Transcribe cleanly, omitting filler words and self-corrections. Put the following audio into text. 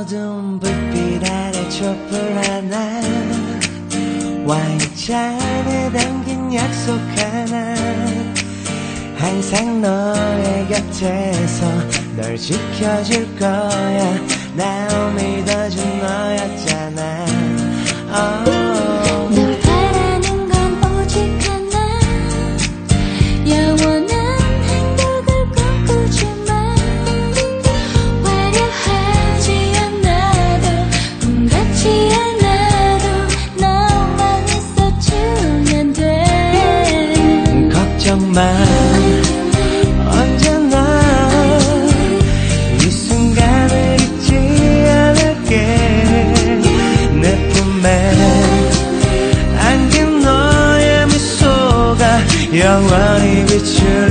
어두운 불빛 아래 촛불 하나 와인잔에 담긴 약속 하나 항상 너의 곁에서 널 지켜줄 거야 날 믿어준 너였잖아 널 바라는 건 오직 하나 영원한 행복을 꿈꾸지만 화려하지 않아도 꿈 같지 않아도 너만 있어주면 돼 걱정 마 언제나 이 순간을 잊지 않을게 내 품에 안긴 너의 미소가 영원히 비추